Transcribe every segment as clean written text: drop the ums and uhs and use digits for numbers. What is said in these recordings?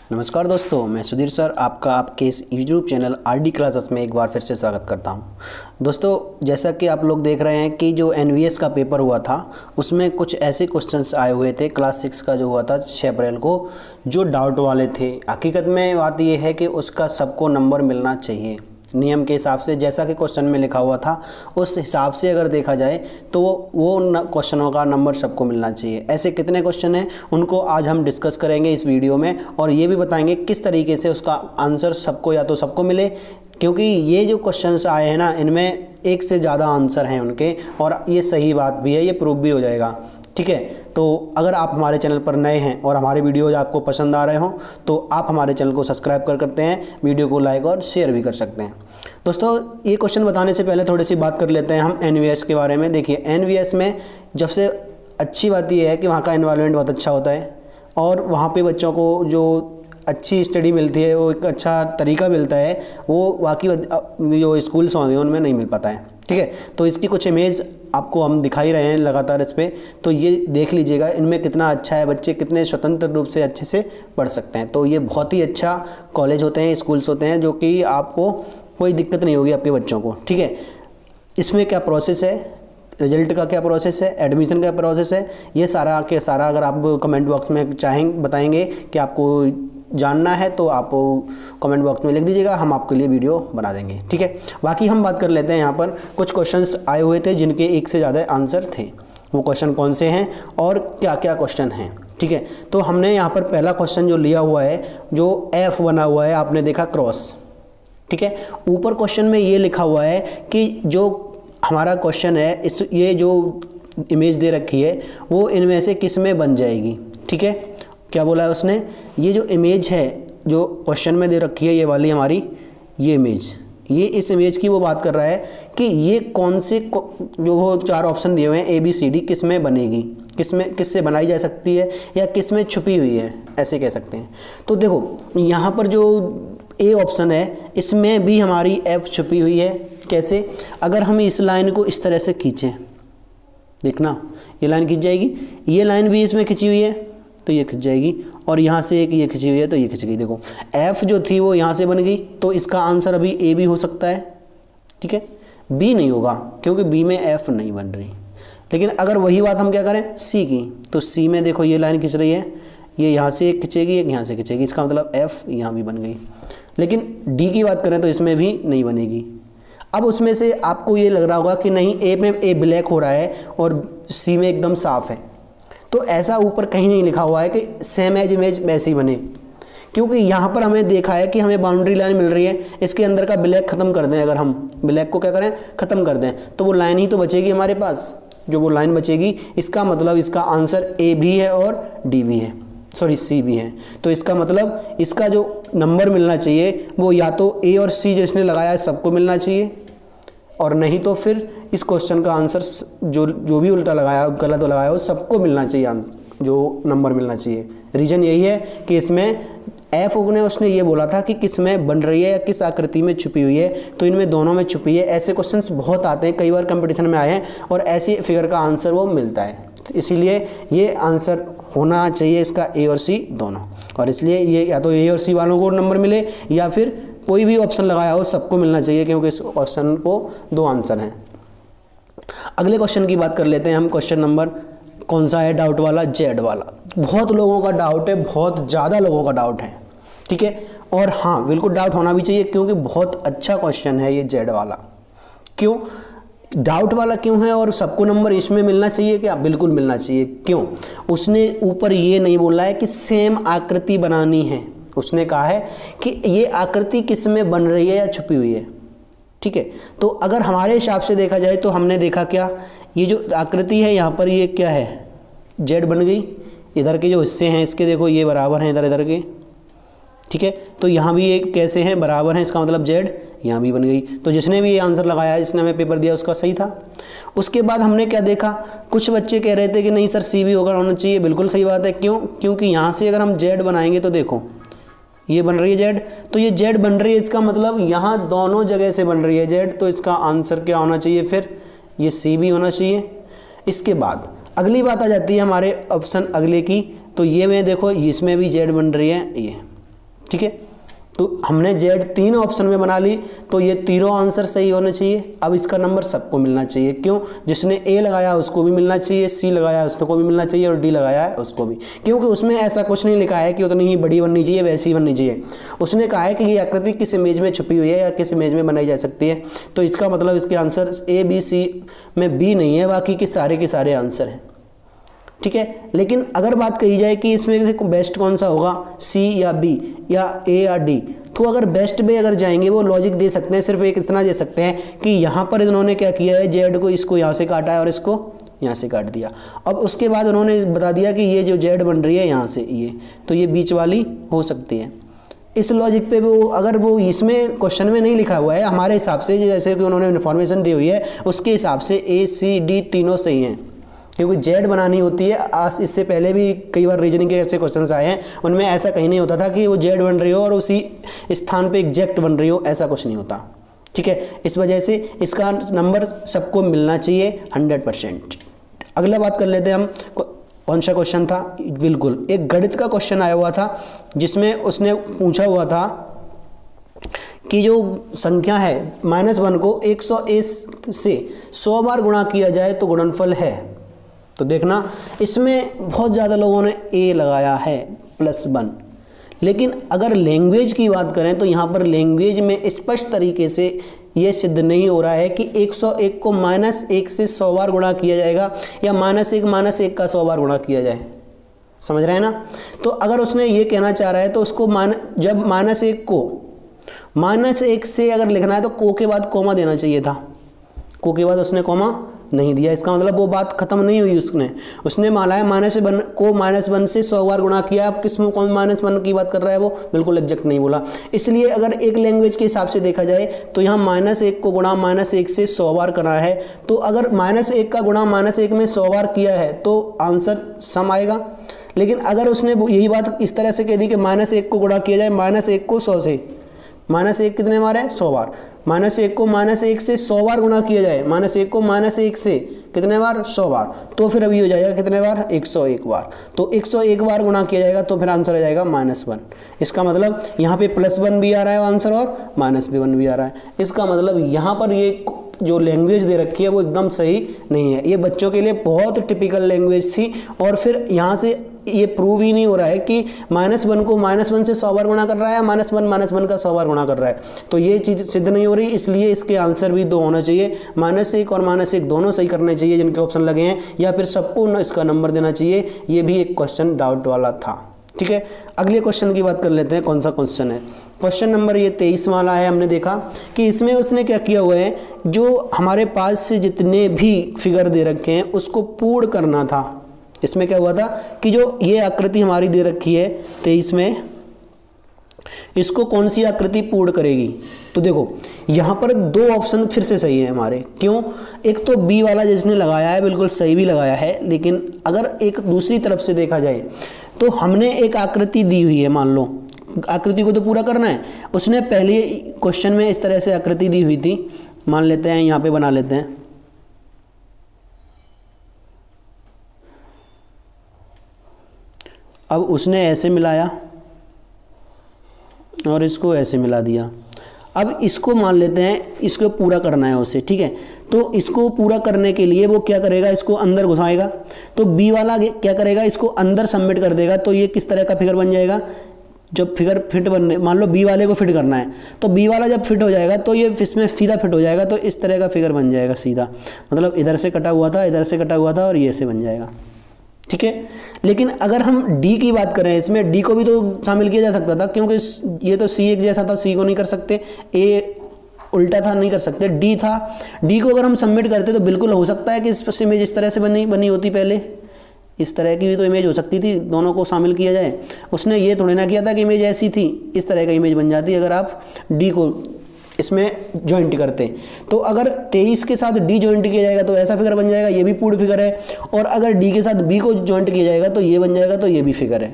नमस्कार दोस्तों, मैं सुधीर सर आपका आपके इस यूट्यूब चैनल आरडी क्लासेस में एक बार फिर से स्वागत करता हूं। दोस्तों, जैसा कि आप लोग देख रहे हैं कि जो एनवीएस का पेपर हुआ था उसमें कुछ ऐसे क्वेश्चंस आए हुए थे क्लास 6 का जो हुआ था 6 अप्रैल को, जो डाउट वाले थे। हकीकत में बात ये है कि उसका सबको नंबर मिलना चाहिए नियम के हिसाब से, जैसा कि क्वेश्चन में लिखा हुआ था उस हिसाब से अगर देखा जाए तो वो क्वेश्चनों का नंबर सबको मिलना चाहिए। ऐसे कितने क्वेश्चन हैं उनको आज हम डिस्कस करेंगे इस वीडियो में, और ये भी बताएंगे किस तरीके से उसका आंसर सबको या तो सबको मिले, क्योंकि ये जो क्वेश्चंस आए हैं ना इनमें एक से ज़्यादा आंसर हैं उनके, और ये सही बात भी है, ये प्रूफ भी हो जाएगा। ठीक है, तो अगर आप हमारे चैनल पर नए हैं और हमारे वीडियोज आपको पसंद आ रहे हों तो आप हमारे चैनल को सब्सक्राइब कर सकते हैं, वीडियो को लाइक और शेयर भी कर सकते हैं। दोस्तों, ये क्वेश्चन बताने से पहले थोड़ी सी बात कर लेते हैं हम एनवीएस के बारे में। देखिए, एनवीएस में जब से अच्छी बात यह है कि वहाँ का एनवायरनमेंट बहुत अच्छा होता है और वहाँ पे बच्चों को जो अच्छी स्टडी मिलती है, वो एक अच्छा तरीका मिलता है, वो बाकी जो स्कूल्स होंगे उनमें नहीं मिल पाता है। ठीक है, तो इसकी कुछ इमेज आपको हम दिखाई रहे हैं लगातार इस पर, तो ये देख लीजिएगा इनमें कितना अच्छा है, बच्चे कितने स्वतंत्र रूप से अच्छे से पढ़ सकते हैं। तो ये बहुत ही अच्छा कॉलेज होते हैं, स्कूल्स होते हैं, जो कि आपको कोई दिक्कत नहीं होगी आपके बच्चों को। ठीक है, इसमें क्या प्रोसेस है, रिजल्ट का क्या प्रोसेस है, एडमिशन का प्रोसेस है, ये सारा के सारा अगर आप कमेंट बॉक्स में बताएंगे कि आपको जानना है तो आप कमेंट बॉक्स में लिख दीजिएगा, हम आपके लिए वीडियो बना देंगे। ठीक है, बाकी हम बात कर लेते हैं। यहाँ पर कुछ क्वेश्चंस आए हुए थे जिनके एक से ज़्यादा आंसर थे, वो क्वेश्चन कौन से हैं और क्या क्या क्वेश्चन हैं। ठीक है, तो हमने यहाँ पर पहला क्वेश्चन जो लिया हुआ है, जो एफ बना हुआ है, आपने देखा क्रॉस। ठीक है, ऊपर क्वेश्चन में ये लिखा हुआ है कि जो हमारा क्वेश्चन है, ये जो इमेज दे रखी है वो इनमें से किस में बन जाएगी। ठीक है, क्या बोला है उसने, ये जो इमेज है जो क्वेश्चन में दे रखी है, ये वाली हमारी ये इमेज, ये इस इमेज की वो बात कर रहा है कि ये कौन से जो वो 4 ऑप्शन दिए हुए हैं ABCD, किस में बनेगी, किससे बनाई जा सकती है या किस में छुपी हुई है, ऐसे कह सकते हैं। तो देखो यहाँ पर जो ए ऑप्शन है इसमें भी हमारी एफ छुपी हुई है। कैसे, अगर हम इस लाइन को इस तरह से खींचें, देखना ये लाइन खिंच जाएगी, ये लाइन भी इसमें खिंची हुई है तो ये खिंच जाएगी, और यहाँ से एक ये खिंची हुई है तो ये खिंच गई। देखो एफ जो थी वो यहाँ से बन गई, तो इसका आंसर अभी ए भी हो सकता है। ठीक है, बी नहीं होगा क्योंकि बी में एफ नहीं बन रही। लेकिन अगर वही बात हम क्या करें सी की, तो सी में देखो ये लाइन खिंच रही है, ये यहाँ से एक खिंचेगी, एक यहाँ से खिंचेगी, इसका मतलब एफ यहाँ भी बन गई। लेकिन डी की बात करें तो इसमें भी नहीं बनेगी। अब उसमें से आपको ये लग रहा होगा कि नहीं, ए में ए ब्लैक हो रहा है और सी में एकदम साफ है, तो ऐसा ऊपर कहीं नहीं लिखा हुआ है कि सेम एज इमेज वैसी बने, क्योंकि यहाँ पर हमें देखा है कि हमें बाउंड्री लाइन मिल रही है, इसके अंदर का ब्लैक ख़त्म कर दें, अगर हम ब्लैक को क्या करें ख़त्म कर दें तो वो लाइन ही तो बचेगी हमारे पास। जो वो लाइन बचेगी इसका मतलब इसका आंसर ए भी है और डी भी है, सॉरी सी भी है। तो इसका मतलब इसका जो नंबर मिलना चाहिए वो या तो ए और सी जिसने लगाया है सबको मिलना चाहिए, और नहीं तो फिर इस क्वेश्चन का आंसर जो भी उल्टा लगाया गलत लगाया हो सबको मिलना चाहिए, जो नंबर मिलना चाहिए। रीज़न यही है कि इसमें एफ ने उसने ये बोला था कि किस में बन रही है या किस आकृति में छुपी हुई है, तो इनमें दोनों में छुपी है। ऐसे क्वेश्चंस बहुत आते हैं, कई बार कंपटीशन में आए हैं और ऐसी फिगर का आंसर वो मिलता है, इसीलिए ये आंसर होना चाहिए इसका ए और सी दोनों, और इसलिए ये या तो ए और सी वालों को नंबर मिले या फिर कोई भी ऑप्शन लगाया हो सबको मिलना चाहिए, क्योंकि इस क्वेश्चन को 2 आंसर हैं। अगले क्वेश्चन की बात कर लेते हैं हम। क्वेश्चन नंबर कौन सा है, डाउट वाला, जेड वाला। बहुत लोगों का डाउट है, बहुत ज़्यादा लोगों का डाउट है। ठीक है, और हाँ बिल्कुल डाउट होना भी चाहिए, क्योंकि बहुत अच्छा क्वेश्चन है ये जेड वाला। क्यों डाउट वाला क्यों है और सबको नंबर इसमें मिलना चाहिए क्या? बिल्कुल मिलना चाहिए। क्यों? उसने ऊपर ये नहीं बोला है कि सेम आकृति बनानी है, उसने कहा है कि ये आकृति किस में बन रही है या छुपी हुई है। ठीक है, तो अगर हमारे हिसाब से देखा जाए तो हमने देखा क्या, ये जो आकृति है यहाँ पर ये क्या है, जेड बन गई। इधर के जो हिस्से हैं इसके देखो ये बराबर हैं इधर के। ठीक है, तो यहाँ भी एक कैसे हैं, बराबर हैं, इसका मतलब जेड यहाँ भी बन गई। तो जिसने भी ये आंसर लगाया, जिसने हमें पेपर दिया, उसका सही था। उसके बाद हमने क्या देखा, कुछ बच्चे कह रहे थे कि नहीं सर सी भी होना चाहिए। बिल्कुल सही बात है। क्यों? क्योंकि यहाँ से अगर हम जेड बनाएंगे तो देखो ये बन रही है जेड, तो ये जेड बन रही है, इसका मतलब यहाँ दोनों जगह से बन रही है जेड, तो इसका आंसर क्या होना चाहिए, फिर ये सी भी होना चाहिए। इसके बाद अगली बात आ जाती है हमारे ऑप्शन अगले की, तो ये में देखो इसमें भी जेड बन रही है ये, ठीक है। तो हमने जेड 3 ऑप्शन में बना ली, तो ये तीनों आंसर सही होने चाहिए। अब इसका नंबर सबको मिलना चाहिए, क्यों? जिसने ए लगाया उसको भी मिलना चाहिए, सी लगाया उसको भी मिलना चाहिए और डी लगाया है उसको भी, क्योंकि उसमें ऐसा कुछ नहीं लिखा है कि उतनी ही बड़ी बननी चाहिए वैसी ही बननी चाहिए। उसने कहा है कि ये आकृति किस इमेज में छुपी हुई है या किस इमेज में बनाई जा सकती है, तो इसका मतलब इसके आंसर ए बी सी में बी नहीं है, बाकी के सारे आंसर हैं, ठीक है। लेकिन अगर बात कही जाए कि इसमें से बेस्ट कौन सा होगा, सी या बी या ए या डी, तो अगर बेस्ट पे अगर जाएंगे वो लॉजिक दे सकते हैं, सिर्फ एक इतना दे सकते हैं कि यहाँ पर इन्होंने क्या किया है, जेड को इसको यहाँ से काटा है और इसको यहाँ से काट दिया। अब उसके बाद उन्होंने बता दिया कि ये जो जेड बन रही है यहाँ से ये, तो ये बीच वाली हो सकती है। इस लॉजिक पे वो अगर वो इसमें क्वेश्चन में नहीं लिखा हुआ है हमारे हिसाब से, जैसे कि उन्होंने इन्फॉर्मेशन दी हुई है उसके हिसाब से ए सी डी तीनों सही हैं, क्योंकि जेड बनानी होती है। आज इससे पहले भी कई बार रीजनिंग के ऐसे क्वेश्चंस आए हैं, उनमें ऐसा कहीं नहीं होता था कि वो जेड बन रही हो और उसी स्थान पे एग्जैक्ट बन रही हो, ऐसा कुछ नहीं होता, ठीक है। इस वजह से इसका नंबर सबको मिलना चाहिए 100%। अगला बात कर लेते हैं हम, कौन सा क्वेश्चन था, बिल्कुल एक गणित का क्वेश्चन आया हुआ था जिसमें उसने पूछा हुआ था कि जो संख्या है -1 को 100 से 100 बार गुणा किया जाए तो गुणनफल है। तो देखना इसमें बहुत ज़्यादा लोगों ने ए लगाया है +1, लेकिन अगर लैंग्वेज की बात करें तो यहाँ पर लैंग्वेज में स्पष्ट तरीके से ये सिद्ध नहीं हो रहा है कि 101 को -1 से 100 बार गुणा किया जाएगा या -1 का 100 बार गुणा किया जाए, समझ रहे हैं ना। तो अगर उसने ये कहना चाह रहा है तो उसको जब -1 को -1 से अगर लिखना है तो को के बाद कॉमा देना चाहिए था, को के बाद उसने कॉमा नहीं दिया, इसका मतलब वो बात खत्म नहीं हुई। उसने माना है -1 को -1 से 100 बार गुणा किया। अब किस में कौन -1 की बात कर रहा है, वो बिल्कुल एग्जैक्ट नहीं बोला। इसलिए अगर एक लैंग्वेज के हिसाब से देखा जाए तो यहाँ -1 को गुणा -1 से 100 बार करना है, तो अगर -1 का गुणा -1 में 100 बार किया है तो आंसर सम आएगा। लेकिन अगर उसने यही बात इस तरह से कह दी कि -1 को गुणा किया जाए -1 को 100 से, -1 कितने बार है, 100 बार, -1 को -1 से 100 बार गुणा किया जाए, -1 को -1 से कितने बार, 100 बार, तो फिर अभी हो जाएगा कितने बार, 101 बार। तो 101 बार गुणा किया जाएगा तो फिर आंसर आ जाएगा -1। इसका मतलब यहाँ पे +1 भी आ रहा है आंसर और -1 भी आ रहा है। इसका मतलब यहाँ पर ये जो लैंग्वेज दे रखी है वो एकदम सही नहीं है। ये बच्चों के लिए बहुत टिपिकल लैंग्वेज थी और फिर यहाँ से ये प्रूव ही नहीं हो रहा है कि -1 को -1 से 100 बार गुणा कर रहा है या -1 का 100 बार गुणा कर रहा है, तो ये चीज़ सिद्ध नहीं हो रही। इसलिए इसके आंसर भी 2 होना चाहिए, -1 और -1 दोनों सही करने चाहिए जिनके ऑप्शन लगे हैं, या फिर सबको इसका नंबर देना चाहिए। ये भी एक क्वेश्चन डाउट वाला था, ठीक है। अगले क्वेश्चन की बात कर लेते हैं, कौन सा क्वेश्चन है। क्वेश्चन नंबर ये 23 वाला है। हमने देखा कि इसमें उसने क्या किया हुआ है, जो हमारे पास से जितने भी फिगर दे रखे हैं उसको पूर्ण करना था। इसमें क्या हुआ था कि जो ये आकृति हमारी दे रखी है 23 में, इसको कौन सी आकृति पूर्ण करेगी। तो देखो यहाँ पर 2 ऑप्शन फिर से सही है हमारे, क्यों, एक तो बी वाला जिसने लगाया है बिल्कुल सही भी लगाया है, लेकिन अगर एक दूसरी तरफ से देखा जाए तो हमने एक आकृति दी हुई है, मान लो आकृति को तो पूरा करना है। उसने पहले क्वेश्चन में इस तरह से आकृति दी हुई थी, मान लेते हैं यहाँ पे बना लेते हैं। अब उसने ऐसे मिलाया और इसको ऐसे मिला दिया। अब इसको मान लेते हैं, इसको पूरा करना है उसे, ठीक है। तो इसको पूरा करने के लिए वो क्या करेगा, इसको अंदर घुसाएगा। तो बी वाला क्या करेगा, इसको अंदर सबमिट कर देगा। तो ये किस तरह का फिगर बन जाएगा, जब फिगर फिट बनने, मान लो बी वाले को फिट करना है, तो बी वाला जब फिट हो जाएगा तो ये इसमें सीधा फिट हो जाएगा। तो इस तरह का फिगर बन जाएगा सीधा, मतलब इधर से कटा हुआ था, इधर से कटा हुआ था और ये से बन जाएगा, ठीक है। लेकिन अगर हम डी की बात करें, इसमें डी को भी तो शामिल किया जा सकता था, क्योंकि ये तो सी एक जैसा था, सी को नहीं कर सकते, ए उल्टा था, नहीं कर सकते, डी था। डी को अगर हम सबमिट करते तो बिल्कुल हो सकता है कि इस इमेज इस तरह से बनी होती, पहले इस तरह की भी तो इमेज हो सकती थी, दोनों को शामिल किया जाए। उसने ये थोड़ी ना किया था कि इमेज ऐसी थी, इस तरह का इमेज बन जाती अगर आप डी को इसमें जॉइंट करते। तो अगर 23 के साथ डी जॉइंट किया जाएगा तो ऐसा फिगर बन जाएगा, ये भी पूर्ण फिगर है। और अगर डी के साथ बी को जॉइंट किया जाएगा तो ये बन जाएगा, तो ये भी फिगर है,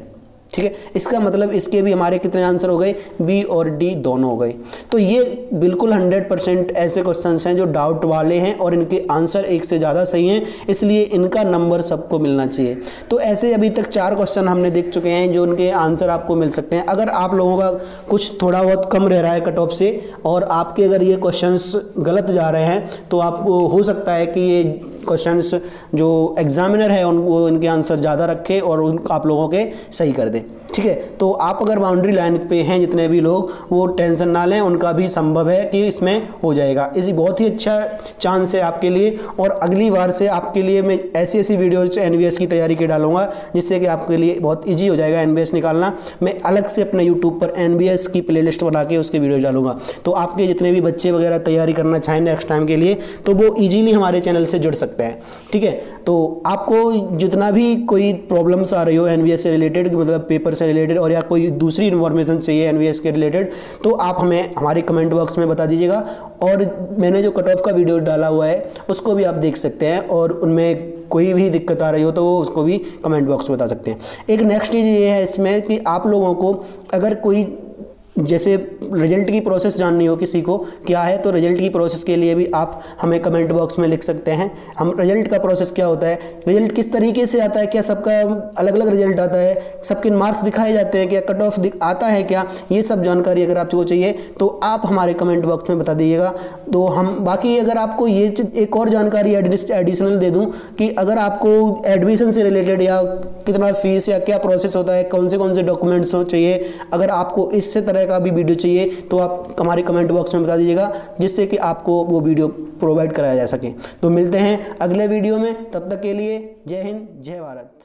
ठीक है। इसका मतलब इसके भी हमारे कितने आंसर हो गए, बी और डी दोनों हो गए। तो ये बिल्कुल 100% ऐसे क्वेश्चंस हैं जो डाउट वाले हैं और इनके आंसर एक से ज़्यादा सही हैं, इसलिए इनका नंबर सबको मिलना चाहिए। तो ऐसे अभी तक 4 क्वेश्चन हमने देख चुके हैं जो उनके आंसर आपको मिल सकते हैं। अगर आप लोगों का कुछ थोड़ा बहुत कम रह रहा है कट ऑफ से और आपके अगर ये क्वेश्चंस गलत जा रहे हैं तो आपको हो सकता है कि ये क्वेश्चंस जो एग्जामिनर है वो इनके आंसर ज़्यादा रखे और उन आप लोगों के सही कर दे, ठीक है। तो आप अगर बाउंड्री लाइन पे हैं जितने भी लोग, वो टेंशन ना लें, उनका भी संभव है कि इसमें हो जाएगा। इसी बहुत ही अच्छा चांस है आपके लिए और अगली बार से आपके लिए मैं ऐसी ऐसी वीडियोज एनवीएस की तैयारी के डालूंगा जिससे कि आपके लिए बहुत ईजी हो जाएगा एनवीएस निकालना। मैं अलग से अपने यूट्यूब पर एनवीएस की प्लेलिस्ट बना के उसके वीडियो डालूंगा, तो आपके जितने भी बच्चे वगैरह तैयारी करना चाहें नेक्स्ट टाइम के लिए तो वो ईजिली हमारे चैनल से जुड़ सकते हैं, ठीक है। तो आपको जितना भी कोई प्रॉब्लम्स आ रही हो एनवीएस से रिलेटेड, मतलब पेपर से रिलेटेड और या कोई दूसरी इन्फॉर्मेशन चाहिए एनवीएस के रिलेटेड, तो आप हमें हमारे कमेंट बॉक्स में बता दीजिएगा। और मैंने जो कट ऑफ का वीडियो डाला हुआ है उसको भी आप देख सकते हैं और उनमें कोई भी दिक्कत आ रही हो तो वो उसको भी कमेंट बॉक्स में बता सकते हैं। एक नेक्स्ट चीज़ ये है इसमें कि आप लोगों को अगर कोई जैसे रिजल्ट की प्रोसेस जाननी हो किसी को क्या है, तो रिजल्ट की प्रोसेस के लिए भी आप हमें कमेंट बॉक्स में लिख सकते हैं। हम रिजल्ट का प्रोसेस क्या होता है, रिजल्ट किस तरीके से आता है, क्या सबका अलग अलग रिजल्ट आता है, सबके मार्क्स दिखाए जाते हैं, क्या कट ऑफ आता है क्या, ये सब जानकारी अगर आपको चाहिए तो आप हमारे कमेंट बॉक्स में बता दीजिएगा। तो हम बाकी अगर आपको ये एक और जानकारी एडिशनल दे दूँ कि अगर आपको एडमिशन से रिलेटेड या कितना फीस या क्या प्रोसेस होता है, कौन से डॉक्यूमेंट्स चाहिए, अगर आपको इससे तरह का भी वीडियो चाहिए तो आप हमारे कमेंट बॉक्स में बता दीजिएगा जिससे कि आपको वो वीडियो प्रोवाइड कराया जा सके। तो मिलते हैं अगले वीडियो में, तब तक के लिए जय हिंद जय भारत।